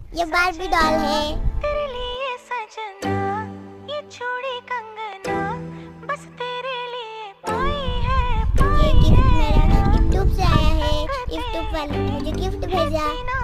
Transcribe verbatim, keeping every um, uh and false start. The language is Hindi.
ये बार्बी डॉल है। तेरे लिए सजना, ये चूड़ी कंगना, बस तेरे लिए पाई है, ये गिफ्ट मेरा यूट्यूब से आया है। यूट्यूब वाले ने मुझे गिफ्ट भेजा।